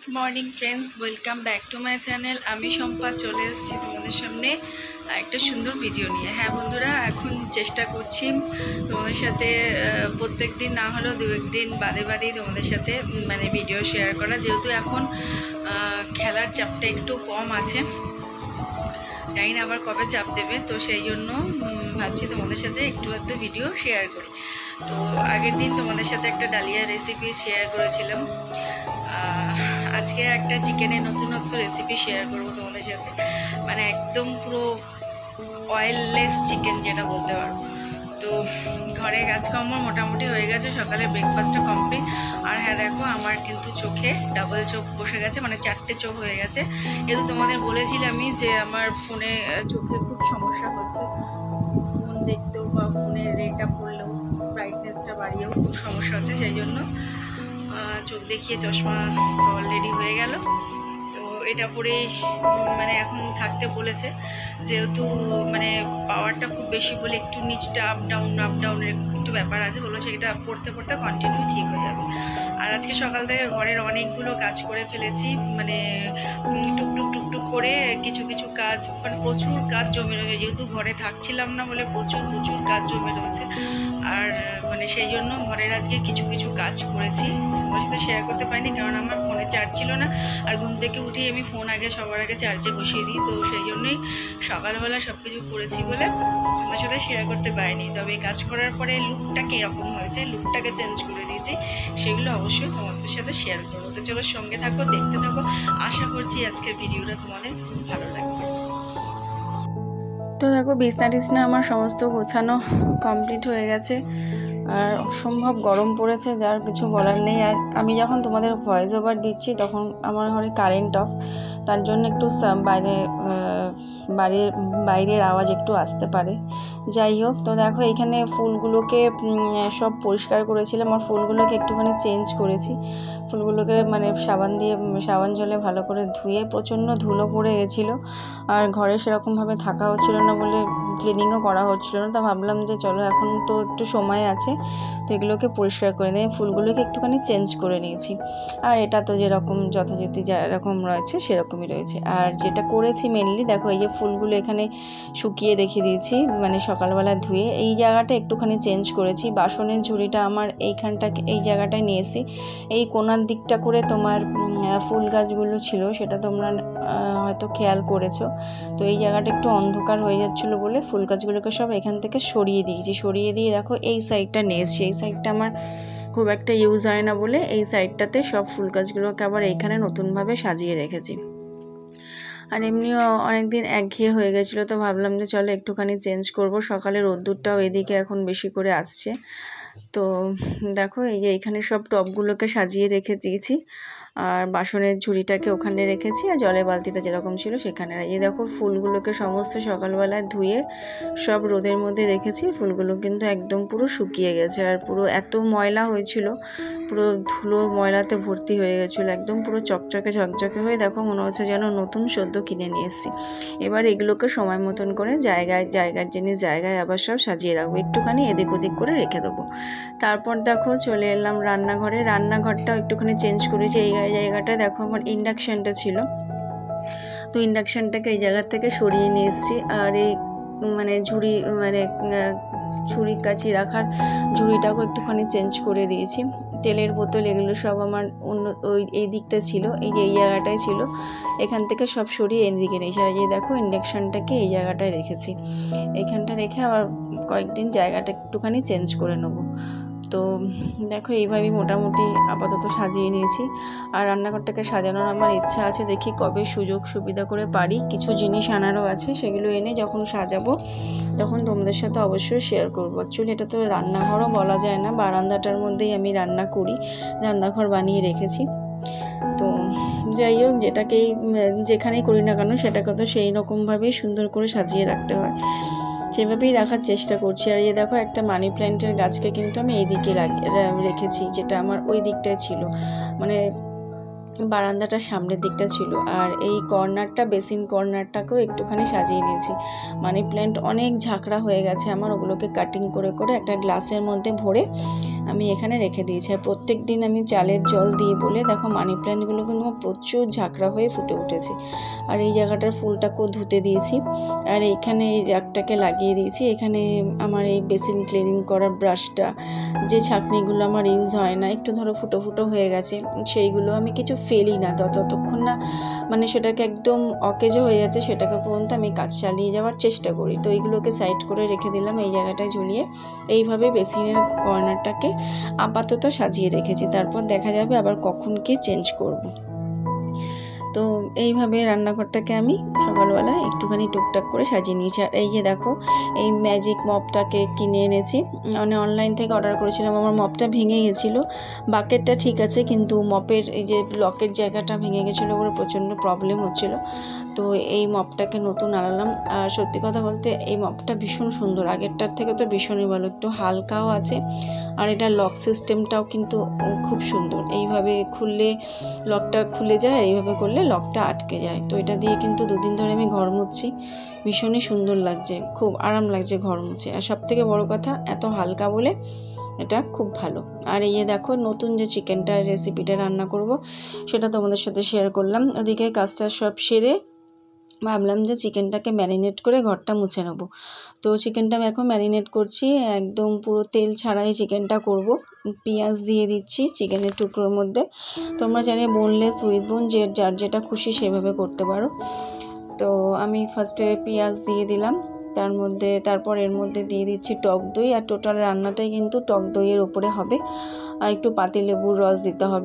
Good morning friends, welcome back to my channel. আমি শম্পা চলে এসেছি তোমাদের সামনে একটা সুন্দর ভিডিও নিয়ে। হ্যাঁ বন্ধুরা, এখন চেষ্টা করছি তোমাদের সাথে প্রত্যেক দিন না হলেও দু একদিন বাদে বাদেই তোমাদের সাথে মানে ভিডিও শেয়ার করা, যেহেতু এখন খেলার চাপটা একটু কম আছে, জানি না আবার কবে চাপ দেবে, তো সেই জন্য ভাবছি তোমাদের সাথে একটু ভিডিও শেয়ার করি। তো আগের দিন তোমাদের সাথে একটা ডালিয়া রেসিপি শেয়ার করেছিলাম, আজকে একটা চিকেনের নতুনত্ব রেসিপি শেয়ার করবো তোমাদের সাথে, মানে একদম পুরো অয়েললেস চিকেন যেটা বলতে পারো। তো ঘরে কাজকর্ম মোটামুটি হয়ে গেছে, সকালে ব্রেকফাস্টটা কমপ্লিট। আর হ্যাঁ দেখো, আমার কিন্তু চোখে ডাবল চোখ বসে গেছে, মানে 4টে চোখ হয়ে গেছে। কিন্তু তোমাদের বলেছিলামই যে আমার ফোনে চোখে খুব সমস্যা হচ্ছে, ফোন দেখতেও বা ফোনের রেটা পড়লেও ব্রাইটনেসটা বাড়িয়েও খুব সমস্যা হচ্ছে, সেই জন্য চোখ দেখিয়ে চশমা অলরেডি হয়ে গেল। তো এটা পরেই মানে এখন থাকতে বলেছে, যেহেতু মানে পাওয়ারটা খুব বেশি বলে একটু নিচটা আপ ডাউনের একটু ব্যাপার আছে, বলেছে এটা পড়তে পড়তে কন্টিনিউ ঠিক হয়ে যাবে। আর আজকে সকাল থেকে ঘরের অনেকগুলো কাজ করে ফেলেছি, মানে টুকটুক করে কিছু কাজ, মানে প্রচুর কাজ জমে রয়েছে, যেহেতু ঘরে থাকছিলাম না বলে প্রচুর কাজ জমে রয়েছে। আর মানে সেই জন্য ঘরের আজকে কিছু কাজ করেছি, তোমার সাথে শেয়ার করতে পারিনি, কারণ আমার ফোনে চার্জ ছিল না। আর ঘুম থেকে উঠেই আমি ফোন সবার আগে চার্জে বসিয়ে দিই, তো সেই জন্যই সকালবেলা সব কিছু করেছি বলে তোমার সাথে শেয়ার করতে পারিনি। তবে কাজ করার পরে লুকটা কীরকম হয়েছে, লুকটাকে চেঞ্জ করে দিয়েছি, সেগুলো অবশ্যই তোমাদের সাথে শেয়ার করবো। তো চলো সঙ্গে থাকো, দেখতে থাকো, আশা করছি আজকের ভিডিওটা তোমাদের খুব ভালো লাগবে। তো দেখো, বিছনা আমার সমস্ত গোছানো কমপ্লিট হয়ে গেছে, আর অসম্ভব গরম পড়েছে, যার কিছু বলার নেই। আর আমি যখন তোমাদের ভয়েস ওভার দিচ্ছি তখন আমার ঘরে কারেন্ট অফ, তার জন্য একটু বাইরের আওয়াজ একটু আসতে পারে। যাই হোক, তো দেখো এখানে ফুলগুলোকে সব পরিষ্কার করেছিলাম, আর ফুলগুলোকে একটুখানি চেঞ্জ করেছি। ফুলগুলোকে মানে সাবান জলে ভালো করে ধুয়ে, প্রচণ্ড ধুলো পড়ে গেছিলো, আর ঘরে সেরকমভাবে থাকা হচ্ছিলো না বলে ক্লিনিংও করা হচ্ছিলো না। তো ভাবলাম যে চলো এখন তো একটু সময় আছে, তো এগুলোকে পরিষ্কার করে নিয়ে ফুলগুলোকে একটুখানি চেঞ্জ করে নিয়েছি। আর এটা তো যেরকম যথাযথ যেরকম রয়েছে সেরকমই রয়েছে। আর যেটা করেছি মেনলি দেখো, এই যে ফুলগুলো এখানে শুকিয়ে রেখে দিয়েছি, মানে সকালবেলা ধুয়ে। এই জায়গাটা একটুখানি চেঞ্জ করেছি, বাসনের ঝুড়িটা আমার এই জায়গাটায় নিয়েছি, এই কোণার দিকটা করে তোমার ফুল গাছগুলো ছিল, সেটা তোমরা হয়তো খেয়াল করেছো। তো এই জায়গাটা একটু অন্ধকার হয়ে যাচ্ছিলো বলে ফুল গাছগুলোকে সব এখান থেকে সরিয়ে দিয়েছি। সরিয়ে দিয়ে দেখো এই সাইডটা নিয়ে এসছি, এই সাইডটা আমার খুব একটা ইউজ হয় না বলে এই সাইডটাতে সব ফুল গাছগুলোকে আবার এইখানে নতুনভাবে সাজিয়ে রেখেছি। আর এমনিও অনেকদিন একঘেয়ে হয়ে গেছিলো, তো ভাবলাম যে চলো একটুখানি চেঞ্জ করব। সকালে রোদ্দুরটাও এদিকে এখন বেশি করে আসছে। তো দেখো এই যে এখানে সব টবগুলোকে সাজিয়ে রেখে দিয়েছি, আর বাসনের ঝুড়িটাকে ওখানে রেখেছি, আর জলের বালতিটা যেরকম ছিল সেখানে। এই দেখো ফুলগুলোকে সমস্ত সকালবেলায় ধুয়ে সব রোদের মধ্যে রেখেছি। ফুলগুলো কিন্তু একদম পুরো শুকিয়ে গেছে, আর পুরো এত ময়লা হয়েছিল, পুরো ধুলো ময়লাতে ভর্তি হয়ে গেছিলো, একদম পুরো চকচকে ঝকঝকে হয়ে দেখো মনে হচ্ছে যেন নতুন সদ্য কিনে নিয়ে এসেছি। এবার এগুলোকে সময় মতন করে জায়গার জিনিস জায়গায় আবার সব সাজিয়ে রাখবো, একটুখানি এদিক ওদিক করে রেখে দেবো। তারপর দেখো চলে এলাম রান্নাঘরে। রান্নাঘরটাও একটুখানি চেঞ্জ করেছি। এই জায়গাটা দেখো আমার ইন্ডাকশানটা ছিল, তো ইন্ডাকশানটাকে এই জায়গা থেকে সরিয়ে নিয়ে এসেছি। আর এই মানে ছুরি কাচি রাখার ঝুড়িটাও একটুখানি চেঞ্জ করে দিয়েছি। তেলের বোতল এগুলো সব আমার এই দিকটা ছিল, এই যে এই জায়গাটায় ছিল, এখান থেকে সব সরিয়ে এই দিকে নিয়েছি। আর এই দেখো ইন্ডাকশানটাকে এই জায়গাটায় রেখেছি, এখানটা রেখে আবার কয়েকদিন জায়গাটা একটুখানি চেঞ্জ করে নেবো। তো দেখো এইভাবেই মোটামুটি আপাতত সাজিয়ে নিয়েছি। আর রান্নাঘরটাকে সাজানোর আমার ইচ্ছা আছে, দেখি কবে সুযোগ সুবিধা করে পারি। কিছু জিনিস আনারও আছে, সেগুলো এনে যখন সাজাবো তখন তোমাদের সাথে অবশ্যই শেয়ার করবো। অ্যাকচুয়ালি এটা তো রান্নাঘরও বলা যায় না, বারান্দাটার মধ্যেই আমি রান্না করি, রান্নাঘর বানিয়ে রেখেছি। তো যাই হোক, যেখানেই করি না কেন সেটাকে তো সেই রকমভাবেই সুন্দর করে সাজিয়ে রাখতে হয়, সেভাবেই রাখার চেষ্টা করছি। আর এই দেখো একটা মানি প্ল্যান্টের গাছকে কিন্তু আমি এই দিকে রেখেছি, যেটা আমার ওই দিকটায় ছিল, মানে বারান্দাটা সামনের দিকটা ছিল, আর এই কর্নারটা বেসিন কর্নারটাকেও একটুখানি সাজিয়ে নিয়েছি। মানি প্ল্যান্ট অনেক ঝাঁকড়া হয়ে গেছে আমার, ওগুলোকে কাটিং করে করে একটা গ্লাসের মধ্যে ভরে আমি এখানে রেখে দিয়েছি। আর প্রত্যেক দিন আমি চালের জল দিই বলে দেখো মানি প্ল্যান্টগুলো কিন্তু প্রচুর ঝাঁকড়া হয়ে ফুটে উঠেছে। আর এই জায়গাটার ফুলটাকেও ধুতে দিয়েছি, আর এইখানে এই র্যাকটাকে লাগিয়ে দিয়েছি। এখানে আমার এই বেসিন ক্লিনিং করার ব্রাশটা, যে ছাঁকনিগুলো আমার ইউজ হয় না, একটু ধরো ফুটো ফুটো হয়ে গেছে, সেইগুলো আমি কিছু ফেলি না ততক্ষণ না মানে সেটাকে একদম অকেজো হয়ে যাচ্ছে সেটাকে পর্যন্ত আমি কাজ চালিয়ে যাওয়ার চেষ্টা করি। তো এইগুলোকে সাইড করে রেখে দিলাম এই জায়গাটায় ঝুলিয়ে। এইভাবে বেসিনের কর্নারটাকে আপাতত সাজিয়ে রেখেছি, তারপর দেখা যাবে আবার কখন কি চেঞ্জ করব। তো এইভাবে রান্নাঘরটাকে আমি সকালবেলা একটুখানি টুকটাক করে সাজিয়ে নিয়েছি। আর এই যে দেখো এই ম্যাজিক মপটাকে কিনে এনেছি, মানে অনলাইন থেকে অর্ডার করেছিলাম। আমার মপটা ভেঙে গেছিলো, বাকেটটা ঠিক আছে কিন্তু মপের এই যে লকের জায়গাটা ভেঙে গেছিলো বলে প্রচণ্ড প্রবলেম হচ্ছিলো। তো এই মপটাকে নতুন আনালাম। আর সত্যি কথা বলতে এই মপটা ভীষণ সুন্দর, আগেরটার থেকে তো ভীষণই ভালো, একটু হালকাও আছে। আর এটা লক সিস্টেমটাও কিন্তু খুব সুন্দর, এইভাবে খুললে লকটা খুলে যায়, আর এইভাবে করলে লকটা আটকে যায়। তো এটা দিয়ে কিন্তু 2 দিন ধরে আমি ঘর মুছছি, ভীষণই সুন্দর লাগছে, খুব আরাম লাগছে ঘর মুছে। আর সবথেকে বড় কথা এত হালকা বলে এটা খুব ভালো। আর এই দেখো নতুন যে চিকেনটার রেসিপিটা রান্না করব সেটা তোমাদের সাথে শেয়ার করলাম। ওদিকে কাজটা সব সেরে ভাবলাম যে চিকেনটাকে ম্যারিনেট করে ঘরটা মুছে নেব। তো চিকেনটা আমি এখন ম্যারিনেট করছি, একদম পুরো তেল ছাড়াই চিকেনটা করব। পেঁয়াজ দিয়ে দিচ্ছি চিকেনের টুকরোর মধ্যে, তোমরা চাইলে বোনলেস উইথ বোন যে যার যেটা খুশি সেভাবে করতে পারো। তো আমি ফার্স্টে পেঁয়াজ দিয়ে দিলাম, তারপর এর মধ্যে দিয়ে দিচ্ছি টক দই। আর টোটাল রান্নাটাই কিন্তু টক দইয়ের ওপরে হবে, আর একটু পাতিলেবুর রস দিতে হবে।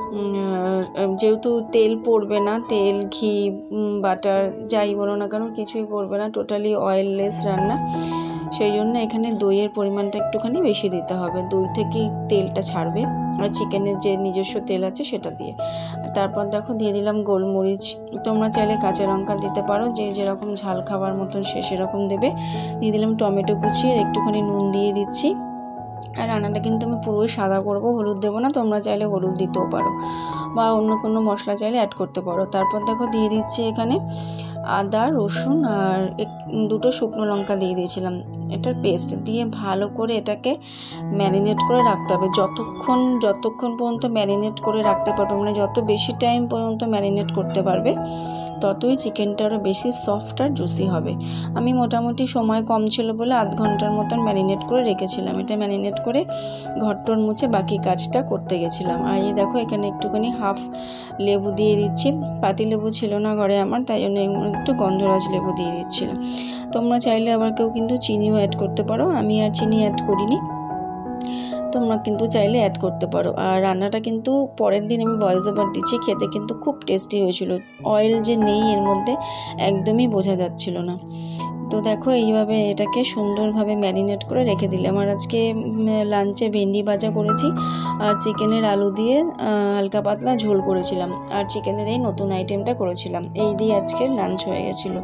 যেহেতু তেল পড়বে না, তেল ঘি বাটার যাই বলো না কেন কিছুই পড়বে না, টোটালি অয়েললেস রান্না, সেই জন্য এখানে দইয়ের পরিমাণটা একটুখানি বেশি দিতে হবে, দই থেকেই তেলটা ছাড়বে, আর চিকেনের যে নিজস্ব তেল আছে সেটা দিয়ে। তারপর দেখো দিয়ে দিলাম গোলমরিচ, তোমরা চাইলে কাঁচা লঙ্কা দিতে পারো, যে যেরকম ঝাল খাবার মতন সে সেরকম দেবে। দিয়ে দিলাম টমেটো কুচি, আর একটুখানি নুন দিয়ে দিচ্ছি। আর রান্নাটা কিন্তু আমি পুরোই সাদা করব, হলুদ দেবো না, তোমরা চাইলে হলুদ দিতেও পারো বা অন্য কোনো মশলা চাইলে অ্যাড করতে পারো। তারপর দেখো দিয়ে দিচ্ছি এখানে আদা রসুন আর 2টো শুকনো লঙ্কা দিয়ে দিয়েছিলাম, এটার পেস্ট দিয়ে ভালো করে এটাকে ম্যারিনেট করে রাখতে হবে। যতক্ষণ পর্যন্ত ম্যারিনেট করে রাখতে পারবে, মানে যত বেশি টাইম পর্যন্ত ম্যারিনেট করতে পারবে ততই চিকেনটা আরও বেশি সফট আর জুসি হবে। আমি মোটামুটি সময় কম ছিল বলে আধ ঘন্টার মতন ম্যারিনেট করে রেখেছিলাম। এটা ম্যারিনেট করে ঘরটর মুছে বাকি কাজটা করতে গেছিলাম। আর এই দেখো এখানে একটুখানি হাফ লেবু দিয়ে দিচ্ছি, পাতি লেবু ছিল না ঘরে আমার, তাই জন্য একটু গন্ধরাজ লেবু দিয়ে দিচ্ছিলাম। তোমরা চাইলে আবার কেউ কিন্তু চিনিও অ্যাড করতে পারো, আমি আর চিনি অ্যাড করিনি, তোমরা কিন্তু চাইলে অ্যাড করতে পারো। আর রান্নাটা কিন্তু পরের দিন আমি ভয়েস ওভার দিচ্ছি, খেতে কিন্তু খুব টেস্টি হয়েছিল, অয়েল যে নেই এর মধ্যে একদমই বোঝা যাচ্ছিল না। তো দেখো এইভাবে এটাকে সুন্দরভাবে ম্যারিনেট করে রেখে দিলাম। আর আজকে লাঞ্চে ভেন্ডি ভাজা করেছি, আর চিকেনের আলু দিয়ে হালকা পাতলা ঝোল করেছিলাম, আর চিকেনের এই নতুন আইটেমটা করেছিলাম, এই দিয়ে আজকে লাঞ্চ হয়ে গেছিলো।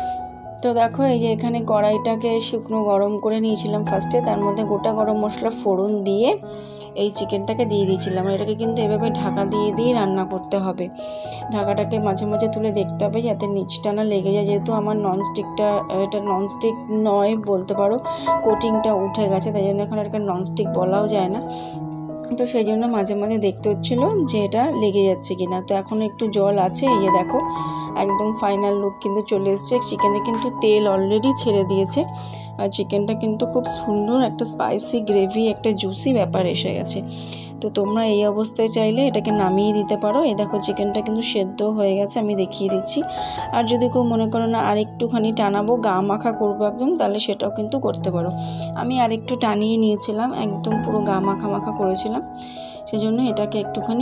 তো দেখো এই যে এখানে কড়াইটাকে শুকনো গরম করে নিয়েছিলাম ফার্স্টে, তার মধ্যে গোটা গরম মশলা ফোড়ন দিয়ে এই চিকেনটাকে দিয়ে দিয়েছিলাম। এটাকে কিন্তু এভাবে ঢাকা দিয়ে রান্না করতে হবে, ঢাকাটাকে মাঝে মাঝে তুলে দেখতে হবে যাতে নিচটা না লেগে যায়, যেহেতু আমার এটা ননস্টিক নয় বলতে পারো, কোটিংটা উঠে গেছে, তাই জন্য এখন এটাকে ননস্টিক বলাও যায় না। তো সেই জন্য মাঝে মাঝে দেখতে হচ্ছিলো যে এটা লেগে যাচ্ছে কিনা। তো এখন একটু জল আছে, এই যে দেখো একদম ফাইনাল লুক কিন্তু চলে এসছে, চিকেনে কিন্তু তেল অলরেডি ছেড়ে দিয়েছে, আর চিকেনটা কিন্তু খুব সুন্দর একটা স্পাইসি গ্রেভি, একটা জুসি ব্যাপার এসে গেছে। তো তোমরা এই অবস্থায় চাইলে এটাকে নামিয়ে দিতে পারো। এই দেখো চিকেনটা কিন্তু সেদ্ধ হয়ে গেছে, আমি দেখিয়ে দিচ্ছি। আর যদি কেউ মনে করো না আর একটুখানি টানাবো, গা মাখা করবো একদম, তাহলে সেটাও কিন্তু করতে পারো। আমি আর একটু টানিয়ে নিয়েছিলাম, একদম পুরো গা মাখা মাখা করেছিলাম, সেজন্য এটাকে একটুখানি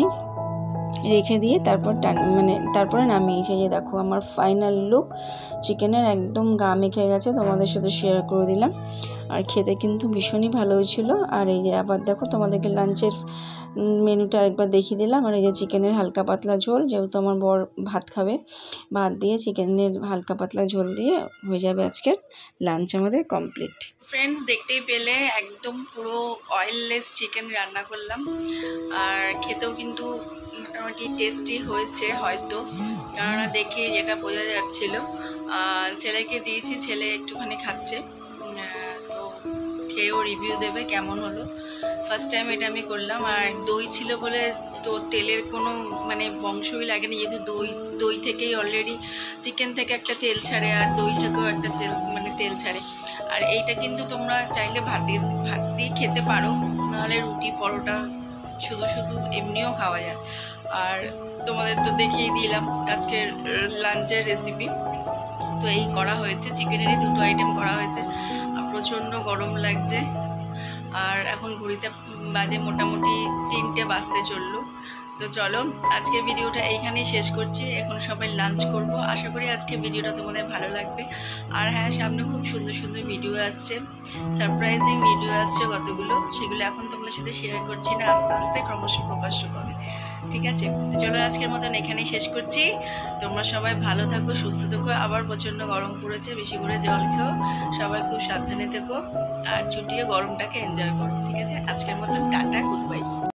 রেখে দিয়ে তারপরে নামিয়েছি। যে দেখো আমার ফাইনাল লুক চিকেনের একদম গা মেখে গেছে, তোমাদের সাথে শেয়ার করে দিলাম। আর খেতে কিন্তু ভীষণই ভালো হয়েছিল। আর এই যে আবার দেখো তোমাদেরকে লাঞ্চের মেনুটা আরেকবার দেখিয়ে দিলাম। আর এই যে চিকেনের হালকা পাতলা ঝোল, যেহেতু আমার বর ভাত খাবে, ভাত দিয়ে চিকেনের হালকা পাতলা ঝোল দিয়ে হয়ে যাবে আজকের লাঞ্চ আমাদের কমপ্লিট। ফ্রেন্ডস দেখতেই পেলে একদম পুরো অয়েললেস চিকেন রান্না করলাম, আর খেতেও কিন্তু মোটামুটি টেস্টি হয়েছে হয়তো, কেননা দেখে যেটা বোঝা যাচ্ছিল। ছেলেকে দিয়েছি, ছেলে একটুখানি খাচ্ছে, তো খেয়েও রিভিউ দেবে কেমন হলো। ফার্স্ট টাইম এটা আমি করলাম। আর দই ছিল বলে তো তেলের কোনো মানে বংশই লাগেনি, যেহেতু দই থেকেই অলরেডি চিকেন থেকে একটা তেল ছাড়ে আর দই থেকেও একটা তেল ছাড়ে। আর এইটা কিন্তু তোমরা চাইলে ভাত দিয়ে খেতে পারো, নাহলে রুটি পরোটা শুধু এমনিও খাওয়া যায়। আর তোমাদের তো দেখিয়ে দিলাম আজকের লাঞ্চের রেসিপি। তো এই করা হয়েছে, চিকেনেরই 2টো আইটেম করা হয়েছে। প্রচণ্ড গরম লাগছে। আর এখন ঘড়িতে বাজে মোটামুটি 3টে বাজতে চললো। তো চলো আজকে ভিডিওটা এইখানেই শেষ করছি। এখন সবাই লাঞ্চ করব। আশা করি আজকে ভিডিওটা তোমাদের ভালো লাগবে। আর হ্যাঁ, সামনে খুব সুন্দর ভিডিও আসছে, সারপ্রাইজিং ভিডিও আসছে কতগুলো, সেগুলো এখন তোমাদের সাথে শেয়ার করছি না, আস্তে আস্তে ক্রমশ প্রকাশ্য হবে। ঠিক আছে, চলো আজকের মতন এখানেই শেষ করছি। তোমরা সবাই ভালো থাকো, সুস্থ থাকো। আবার প্রচণ্ড গরম পড়েছে, বেশি করে জল খেও, সবাই খুব সাবধানে থেকো, আর ছুটিয়ে গরমটাকে এনজয় করো। ঠিক আছে, আজকের মতন টাটা, গুড বাই।